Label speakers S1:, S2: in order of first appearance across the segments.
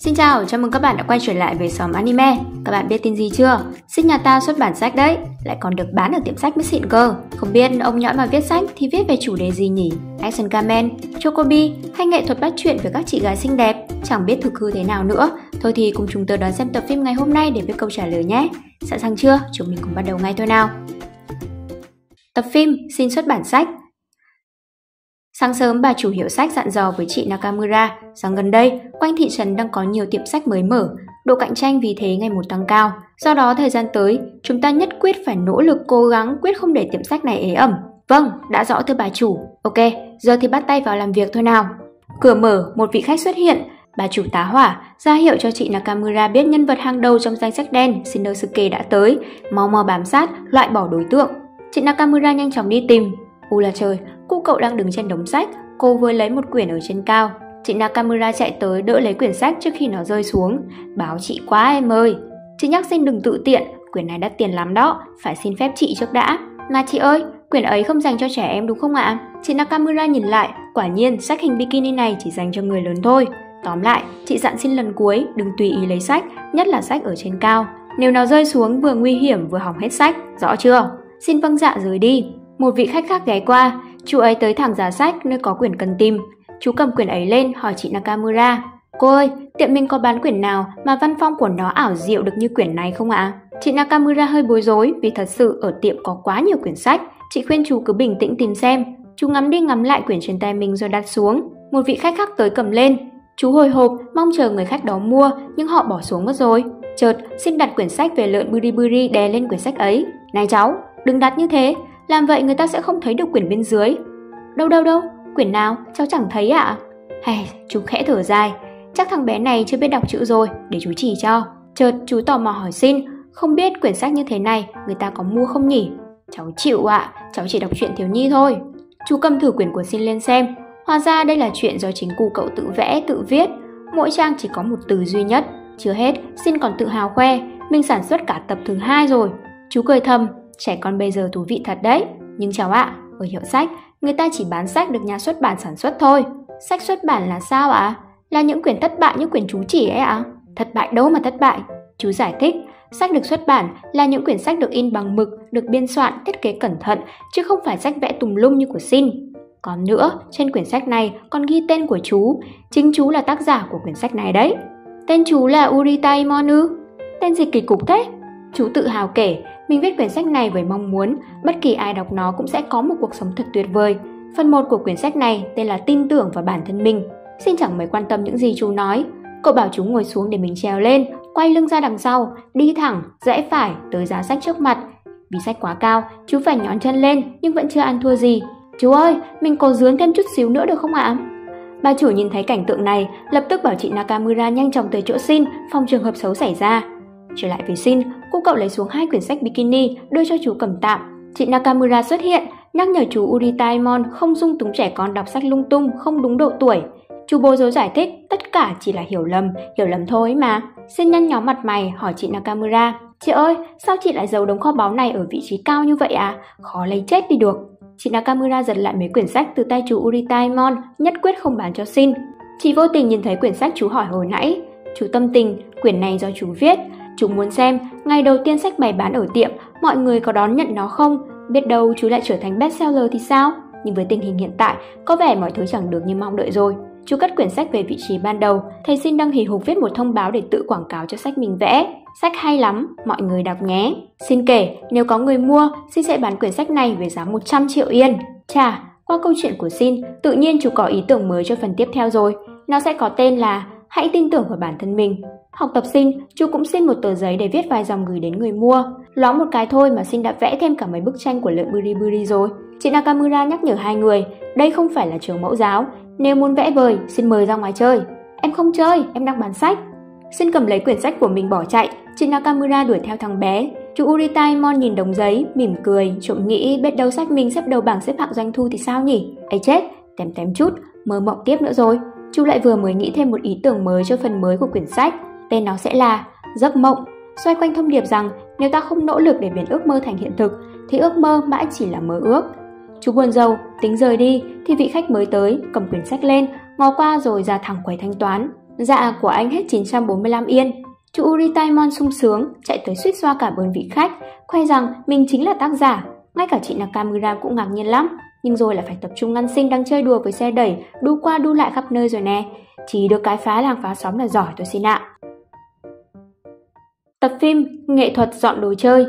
S1: Xin chào, chào mừng các bạn đã quay trở lại với xóm anime. Các bạn biết tin gì chưa? Sách nhà ta xuất bản sách đấy, lại còn được bán ở tiệm sách mới xịn cơ. Không biết ông nhõi mà viết sách thì viết về chủ đề gì nhỉ? Action Kamen, Chocobi hay nghệ thuật bắt chuyện với các chị gái xinh đẹp? Chẳng biết thực hư thế nào nữa. Thôi thì cùng chúng tôi đón xem tập phim ngày hôm nay để biết câu trả lời nhé. Sẵn sàng chưa? Chúng mình cùng bắt đầu ngay thôi nào. Tập phim xin xuất bản sách. Sáng sớm, bà chủ hiệu sách dặn dò với chị Nakamura rằng gần đây, quanh thị trấn đang có nhiều tiệm sách mới mở, độ cạnh tranh vì thế ngày một tăng cao. Do đó, thời gian tới, chúng ta nhất quyết phải nỗ lực cố gắng quyết không để tiệm sách này ế ẩm. Vâng, đã rõ thưa bà chủ. Ok, giờ thì bắt tay vào làm việc thôi nào. Cửa mở, một vị khách xuất hiện. Bà chủ tá hỏa, ra hiệu cho chị Nakamura biết nhân vật hàng đầu trong danh sách đen, Shinosuke đã tới. Mau mau bám sát, loại bỏ đối tượng. Chị Nakamura nhanh chóng đi tìm. U là trời, cô cậu đang đứng trên đống sách, cô vừa lấy một quyển ở trên cao. Chị Nakamura chạy tới đỡ lấy quyển sách trước khi nó rơi xuống. Báo chị quá em ơi. Chị nhắc xin đừng tự tiện, quyển này đắt tiền lắm đó, phải xin phép chị trước đã. Mà chị ơi, quyển ấy không dành cho trẻ em đúng không ạ? Chị Nakamura nhìn lại, quả nhiên sách hình bikini này chỉ dành cho người lớn thôi. Tóm lại, chị dặn xin lần cuối đừng tùy ý lấy sách, nhất là sách ở trên cao. Nếu nó rơi xuống vừa nguy hiểm vừa hỏng hết sách, rõ chưa? Xin vâng dạ rời đi. Một vị khách khác ghé qua, chú ấy tới thẳng giá sách nơi có quyển cần tìm. Chú cầm quyển ấy lên hỏi chị Nakamura. Cô ơi, tiệm mình có bán quyển nào mà văn phong của nó ảo diệu được như quyển này không ạ? Chị Nakamura hơi bối rối vì thật sự ở tiệm có quá nhiều quyển sách. Chị khuyên chú cứ bình tĩnh tìm xem. Chú ngắm đi ngắm lại quyển trên tay mình rồi đặt xuống. Một vị khách khác tới cầm lên. Chú hồi hộp mong chờ người khách đó mua nhưng họ bỏ xuống mất rồi. Chợt xin đặt quyển sách về lợn Buri đè lên quyển sách ấy. Này cháu, đừng đặt như thế. Làm vậy người ta sẽ không thấy được quyển bên dưới. Đâu, quyển nào, cháu chẳng thấy ạ. Hay, chú khẽ thở dài. Chắc thằng bé này chưa biết đọc chữ rồi, để chú chỉ cho. Chợt chú tò mò hỏi xin, không biết quyển sách như thế này người ta có mua không nhỉ? Cháu chịu ạ, cháu chỉ đọc truyện thiếu nhi thôi. Chú cầm thử quyển của xin lên xem. Hóa ra đây là chuyện do chính cụ cậu tự vẽ, tự viết. Mỗi trang chỉ có một từ duy nhất. Chưa hết, xin còn tự hào khoe, mình sản xuất cả tập thứ 2 rồi. Chú cười thầm, trẻ con bây giờ thú vị thật đấy. Nhưng cháu ạ, ở hiệu sách, người ta chỉ bán sách được nhà xuất bản sản xuất thôi. Sách xuất bản là sao ạ? Là những quyển thất bại như quyển chú chỉ ấy ạ? Thất bại đâu mà thất bại. Chú giải thích, sách được xuất bản là những quyển sách được in bằng mực, được biên soạn, thiết kế cẩn thận, chứ không phải sách vẽ tùm lum như của xin. Còn nữa, trên quyển sách này còn ghi tên của chú. Chính chú là tác giả của quyển sách này đấy. Tên chú là Uritai Monu. Tên gì kỳ cục thế? Chú tự hào kể, mình viết quyển sách này với mong muốn bất kỳ ai đọc nó cũng sẽ có một cuộc sống thật tuyệt vời. Phần 1 của quyển sách này tên là tin tưởng vào bản thân mình. Xin chẳng mấy quan tâm những gì chú nói. Cậu bảo chú ngồi xuống để mình trèo lên, quay lưng ra đằng sau, đi thẳng, rẽ phải tới giá sách trước mặt. Vì sách quá cao, chú phải nhón chân lên nhưng vẫn chưa ăn thua gì. Chú ơi, mình cố dướn thêm chút xíu nữa được không ạ? Bà chủ nhìn thấy cảnh tượng này, lập tức bảo chị Nakamura nhanh chóng tới chỗ xin, phòng trường hợp xấu xảy ra. Trở lại với xin, cô cậu lấy xuống 2 quyển sách bikini đưa cho chú cầm tạm. Chị Nakamura xuất hiện, nhắc nhở chú Uritaimon không dung túng trẻ con đọc sách lung tung, không đúng độ tuổi. Chú bối rối giải thích, tất cả chỉ là hiểu lầm thôi mà. Xin nhăn nhó mặt mày hỏi chị Nakamura, chị ơi, sao chị lại giấu đống kho báu này ở vị trí cao như vậy à? Khó lấy chết đi được. Chị Nakamura giật lại mấy quyển sách từ tay chú Uritaimon, nhất quyết không bán cho xin. Chị vô tình nhìn thấy quyển sách chú hỏi hồi nãy. Chú tâm tình, quyển này do chú viết. Chú muốn xem, ngày đầu tiên sách bày bán ở tiệm, mọi người có đón nhận nó không? Biết đâu chú lại trở thành bestseller thì sao? Nhưng với tình hình hiện tại, có vẻ mọi thứ chẳng được như mong đợi rồi. Chú cất quyển sách về vị trí ban đầu, thầy xin đang hì hục viết một thông báo để tự quảng cáo cho sách mình vẽ. Sách hay lắm, mọi người đọc nhé. Xin kể, nếu có người mua, xin sẽ bán quyển sách này với giá 100 triệu yên. Chà, qua câu chuyện của xin, tự nhiên chú có ý tưởng mới cho phần tiếp theo rồi. Nó sẽ có tên là Hãy tin tưởng vào bản thân mình. Học tập xin, chú cũng xin một tờ giấy để viết vài dòng gửi đến người mua. Loáng một cái thôi mà xin đã vẽ thêm cả mấy bức tranh của lợn Buri rồi. Chị Nakamura nhắc nhở hai người, đây không phải là trường mẫu giáo. Nếu muốn vẽ vời, xin mời ra ngoài chơi. Em không chơi, em đang bán sách. Xin cầm lấy quyển sách của mình bỏ chạy. Chị Nakamura đuổi theo thằng bé. Chú Uritaimon nhìn đống giấy, mỉm cười, trộm nghĩ biết đâu sách mình xếp đầu bảng xếp hạng doanh thu thì sao nhỉ? Ấy chết, tém chút, mơ mộng tiếp nữa rồi. Chú lại vừa mới nghĩ thêm một ý tưởng mới cho phần mới của quyển sách. Tên nó sẽ là Giấc mộng, xoay quanh thông điệp rằng nếu ta không nỗ lực để biến ước mơ thành hiện thực thì ước mơ mãi chỉ là mơ ước. Chú buồn rầu, tính rời đi thì vị khách mới tới cầm quyển sách lên, ngó qua rồi ra thẳng quầy thanh toán. Dạ, của anh hết 945 yên. Chú Uritaimon sung sướng, chạy tới suýt xoa cả bơn vị khách, khoe rằng mình chính là tác giả. Ngay cả chị Nakamura cũng ngạc nhiên lắm. Nhưng rồi lại phải tập trung ngăn Sinh đang chơi đùa với xe đẩy, đu qua đu lại khắp nơi rồi nè. Chỉ được cái phá làng phá xóm là giỏi tôi xin ạ. Tập phim Nghệ thuật dọn đồ chơi.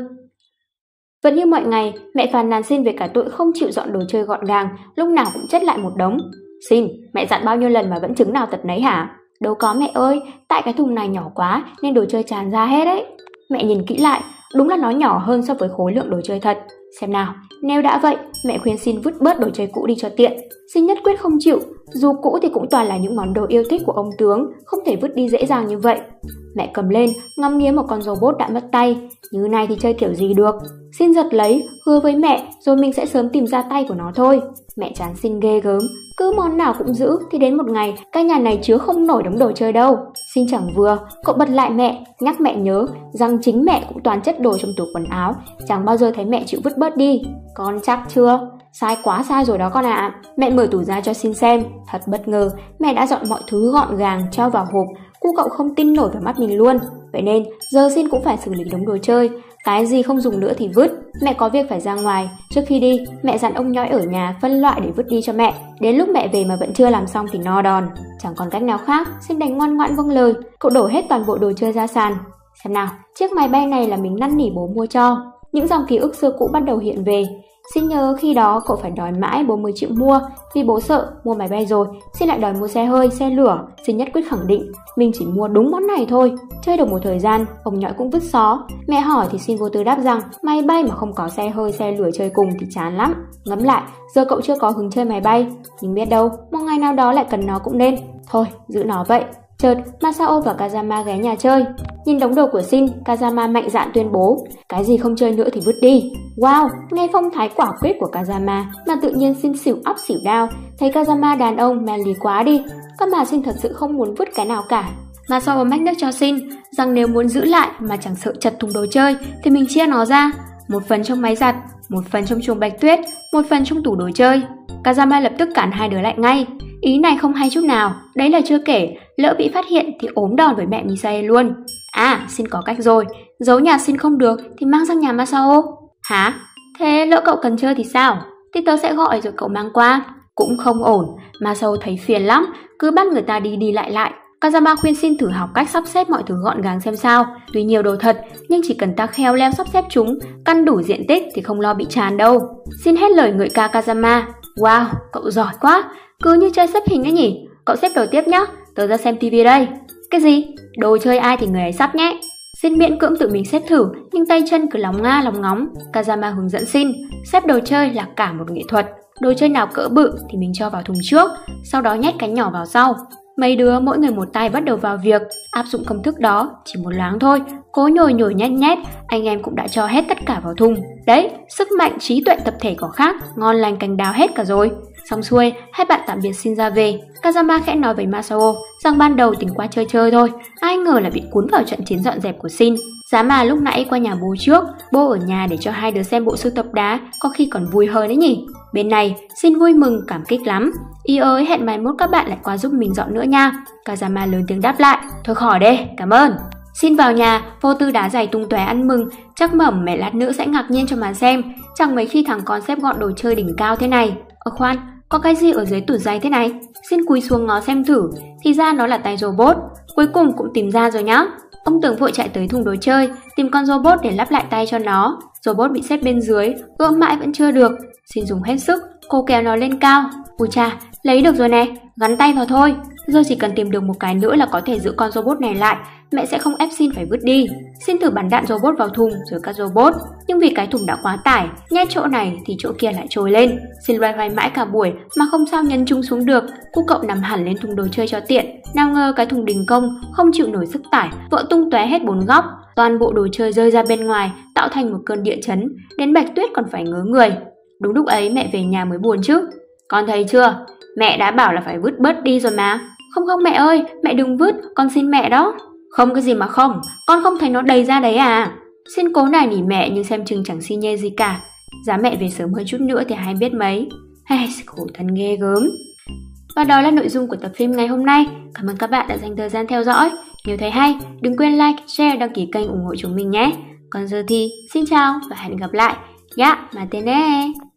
S1: Vẫn như mọi ngày, mẹ phàn nàn Xin về cả tội không chịu dọn đồ chơi gọn gàng, lúc nào cũng chất lại một đống. Xin, mẹ dặn bao nhiêu lần mà vẫn chứng nào tật nấy hả? Đâu có mẹ ơi, tại cái thùng này nhỏ quá nên đồ chơi tràn ra hết ấy. Mẹ nhìn kỹ lại, đúng là nó nhỏ hơn so với khối lượng đồ chơi thật. Xem nào, nếu đã vậy, mẹ khuyên Xin vứt bớt đồ chơi cũ đi cho tiện. Xin nhất quyết không chịu, dù cũ thì cũng toàn là những món đồ yêu thích của ông tướng, không thể vứt đi dễ dàng như vậy. Mẹ cầm lên, ngắm nghía một con robot đã mất tay, như này thì chơi kiểu gì được. Xin giật lấy, hứa với mẹ, rồi mình sẽ sớm tìm ra tay của nó thôi. Mẹ chán Xin ghê gớm, cứ món nào cũng giữ thì đến một ngày cái nhà này chứa không nổi đống đồ chơi đâu. Xin chẳng vừa, cậu bật lại mẹ, nhắc mẹ nhớ rằng chính mẹ cũng toàn chất đồ trong tủ quần áo, chẳng bao giờ thấy mẹ chịu vứt bớt đi. Con chắc chưa? Sai quá sai rồi đó con ạ. Mẹ mở tủ ra cho Xin xem, thật bất ngờ, mẹ đã dọn mọi thứ gọn gàng cho vào hộp. Cu cậu không tin nổi vào mắt mình luôn. Vậy nên giờ Xin cũng phải xử lý đống đồ chơi, cái gì không dùng nữa thì vứt. Mẹ có việc phải ra ngoài, trước khi đi mẹ dặn ông nhõi ở nhà phân loại để vứt đi cho mẹ. Đến lúc mẹ về mà vẫn chưa làm xong thì no đòn. Chẳng còn cách nào khác, Xin đành ngoan ngoãn vâng lời. Cậu đổ hết toàn bộ đồ chơi ra sàn. Xem nào, chiếc máy bay này là mình năn nỉ bố mua cho. Những dòng ký ức xưa cũ bắt đầu hiện về. Xin nhớ khi đó cậu phải đòi mãi bố mới chịu mua, vì bố sợ mua máy bay rồi Xin lại đòi mua xe hơi, xe lửa. Xin nhất quyết khẳng định mình chỉ mua đúng món này thôi. Chơi được một thời gian, ông nhõi cũng vứt xó. Mẹ hỏi thì Xin vô tư đáp rằng máy bay mà không có xe hơi, xe lửa chơi cùng thì chán lắm. Ngẫm lại, giờ cậu chưa có hứng chơi máy bay, nhưng biết đâu một ngày nào đó lại cần nó cũng nên. Thôi, giữ nó vậy. Chợt, Masao và Kazama ghé nhà chơi. Nhìn đống đồ của Xin, Kazama mạnh dạn tuyên bố, cái gì không chơi nữa thì vứt đi. Wow, nghe phong thái quả quyết của Kazama mà tự nhiên Xin xỉu óc xỉu đao. Thấy Kazama đàn ông manly quá đi, các bà Xin thật sự không muốn vứt cái nào cả. Masao mách nước cho Xin rằng nếu muốn giữ lại mà chẳng sợ chật thùng đồ chơi thì mình chia nó ra, một phần trong máy giặt, một phần trong chuồng bạch tuyết, một phần trong tủ đồ chơi. Kazama lập tức cản hai đứa lại ngay. Ý này không hay chút nào, đấy là chưa kể, lỡ bị phát hiện thì ốm đòn với mẹ Misae luôn. À, Xin có cách rồi, giấu nhà Xin không được thì mang sang nhà Masao. Hả? Thế lỡ cậu cần chơi thì sao? Thì tớ sẽ gọi rồi cậu mang qua. Cũng không ổn, Masao thấy phiền lắm, cứ bắt người ta đi đi lại lại. Kazama khuyên Xin thử học cách sắp xếp mọi thứ gọn gàng xem sao. Tuy nhiều đồ thật, nhưng chỉ cần ta khéo léo sắp xếp chúng, căn đủ diện tích thì không lo bị tràn đâu. Xin hết lời ngợi ca Kazama. Wow, cậu giỏi quá, cứ như chơi xếp hình ấy nhỉ. Cậu xếp đồ tiếp nhá, tớ ra xem tivi đây. Cái gì? Đồ chơi ai thì người ấy sắp nhé. Xin miễn cưỡng tự mình xếp thử, nhưng tay chân cứ lóng nga lóng ngóng. Kazama hướng dẫn Xin, xếp đồ chơi là cả một nghệ thuật. Đồ chơi nào cỡ bự thì mình cho vào thùng trước, sau đó nhét cái nhỏ vào sau. Mấy đứa mỗi người một tay bắt đầu vào việc, áp dụng công thức đó, chỉ một loáng thôi, cố nhồi nhồi nhét nhét, anh em cũng đã cho hết tất cả vào thùng. Đấy, sức mạnh trí tuệ tập thể có khác, ngon lành cành đào hết cả rồi. Xong xuôi, hai bạn tạm biệt Xin ra về. Kazama khẽ nói với Masao rằng ban đầu tính qua chơi chơi thôi, ai ngờ là bị cuốn vào trận chiến dọn dẹp của Xin. Giá mà lúc nãy qua nhà bố trước, bố ở nhà để cho hai đứa xem bộ sưu tập đá, có khi còn vui hơn đấy nhỉ. Bên này, Xin vui mừng, cảm kích lắm. Ý ơi, hẹn mai mốt các bạn lại qua giúp mình dọn nữa nha. Kazama lớn tiếng đáp lại, thôi khỏi đây, cảm ơn. Xin vào nhà, vô tư đá giày tung tóe ăn mừng, chắc mẩm mẹ lát nữa sẽ ngạc nhiên cho mà xem. Chẳng mấy khi thằng con xếp gọn đồ chơi đỉnh cao thế này. Khoan, có cái gì ở dưới tủ giày thế này? Xin cúi xuống ngó xem thử, thì ra nó là tay robot. Cuối cùng cũng tìm ra rồi nhá. Ông tưởng vội chạy tới thùng đồ chơi, tìm con robot để lắp lại tay cho nó. Robot bị xếp bên dưới, gỡ mãi vẫn chưa được. Xin dùng hết sức, cô kéo nó lên cao. Ui cha, lấy được rồi nè, gắn tay vào thôi. Giờ chỉ cần tìm được một cái nữa là có thể giữ con robot này lại. Mẹ sẽ không ép Xin phải vứt đi. Xin thử bắn đạn robot vào thùng rồi cắt robot, nhưng vì cái thùng đã quá tải, nhét chỗ này thì chỗ kia lại trồi lên. Xin loay hoay mãi cả buổi mà không sao nhấn chung xuống được. Cu cậu nằm hẳn lên thùng đồ chơi cho tiện. Nào ngờ cái thùng đình công không chịu nổi sức tải, vỡ tung tóe hết bốn góc. Toàn bộ đồ chơi rơi ra bên ngoài, tạo thành một cơn địa chấn. Đến Bạch Tuyết còn phải ngớ người. Đúng lúc ấy mẹ về nhà mới buồn chứ. Con thấy chưa? Mẹ đã bảo là phải vứt bớt đi rồi mà. Không không mẹ ơi, mẹ đừng vứt, con xin mẹ đó. Không cái gì mà không, con không thấy nó đầy ra đấy à? Xin cố nài nỉ mẹ nhưng xem chừng chẳng xi nhê gì cả. Giá mẹ về sớm hơn chút nữa thì hay biết mấy. Hay khổ thân ghê gớm. Và đó là nội dung của tập phim ngày hôm nay. Cảm ơn các bạn đã dành thời gian theo dõi. Nếu thấy hay, đừng quên like, share, đăng ký kênh ủng hộ chúng mình nhé. Còn giờ thì xin chào và hẹn gặp lại. Dạ, mà tên